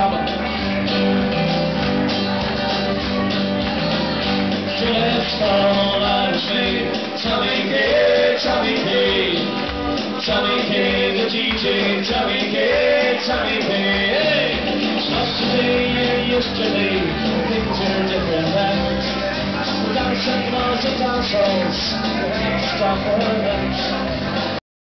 coming. Just all eyes me, Tommy K, Tommy K, Tommy K, the DJ, Tommy K, Tommy K. It's not today and yesterday, things are different now. Dancing balls and dance halls, stop for a lunch.